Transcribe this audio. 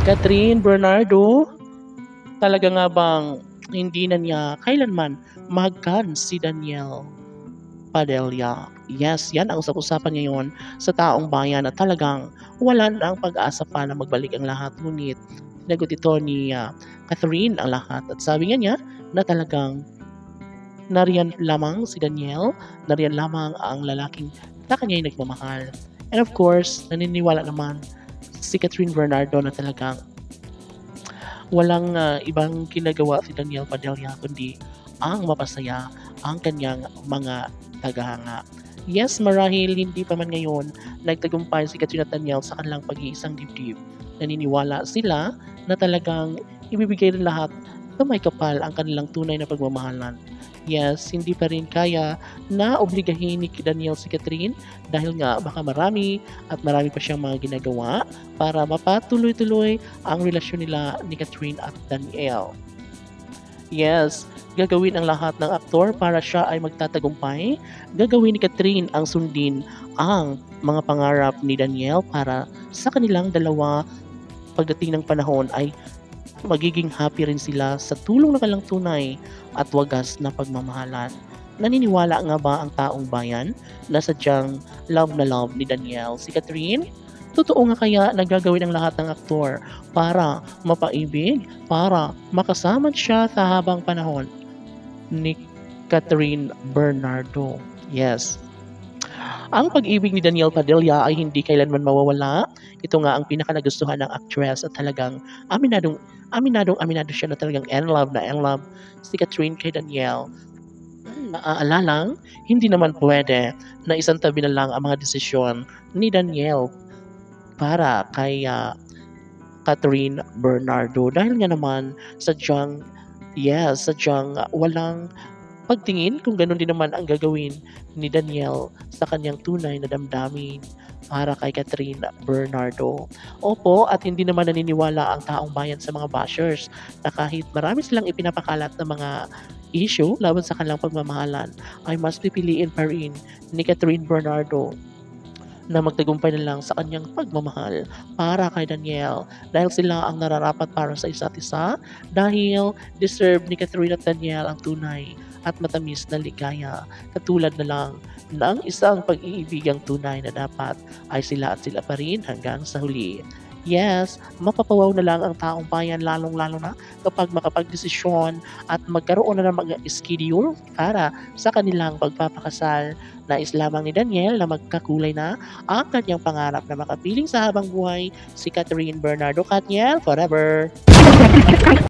Catherine Bernardo, talaga nga bang hindi na niya kailanman mahagkan si Daniel Padilla? Yes, yan ang usap-usapan ngayon sa taong bayan na talagang wala na ang pag-asa pa na magbalik ang lahat. Ngunit sinagot ito ni Catherine ang lahat at sabi nga niya na talagang nariyan lamang si Daniel, nariyan lamang ang lalaking sa kanya'y nagmamahal. And of course, naniniwala naman si Catherine Bernardo na talagang walang ibang ginagawa si Daniel Padilla kundi ang mapasaya ang kanyang mga tagahanga. Yes, marahil hindi pa man ngayon nagtagumpay si Catherine at Daniel sa kanilang pag-iisang dibdib. Naniniwala sila na talagang ibibigay rin lahat na may kapal ang kanilang tunay na pagmamahalan. Yes, hindi pa rin kaya na obligahin ni Daniel si Catherine dahil nga baka marami pa siyang mga ginagawa para mapatuloy-tuloy ang relasyon nila ni Catherine at Daniel. Yes, gagawin ang lahat ng aktor para siya ay magtatagumpay. Gagawin ni Catherine ang sundin ang mga pangarap ni Daniel para sa kanilang dalawa pagdating ng panahon ay magiging happy rin sila sa tulong ng kanilang tunay at wagas na pagmamahalan. Naniniwala nga ba ang taong bayan na sadyang love na love ni Daniel si Catherine? Totoo nga kaya na gagawin ang lahat ng aktor para mapaibig, para makasama siya sa habang panahon ni Catherine Bernardo? Yes. Ang pag-ibig ni Daniel Padilla ay hindi kailanman mawawala. Ito nga ang pinakanagustuhan ng actress at talagang aminado siya na talagang in love si Catherine kay Daniel. Naaalalang, hindi naman pwede na isang tabi na lang ang mga desisyon ni Daniel para kay Catherine Bernardo dahil nga naman sadyang walang pagtingin kung gano'n din naman ang gagawin ni Daniel sa kanyang tunay na damdamin para kay Catherine Bernardo. Opo, at hindi naman naniniwala ang taong bayan sa mga bashers na kahit marami silang ipinapakalat na mga issue laban sa kanilang pagmamahalan ay mas pipiliin pa rin ni Catherine Bernardo na magtagumpay na lang sa kanyang pagmamahal para kay Daniel dahil sila ang nararapat para sa isa't isa dahil deserve ni Catherine at Daniel ang tunay at matamis na ligaya katulad na lang ng isang pag-iibigang tunay na dapat ay sila at sila pa rin hanggang sa huli. Yes, mapapawaw na lang ang taong bayan lalong-lalo na kapag makapagdesisyon at magkaroon na ng mga schedule para sa kanilang pagpapakasal. Nais lamang ni Daniel na magkakulay na ang kanyang pangarap na makapiling sa habang buhay si Catherine Bernardo. Katniel, forever!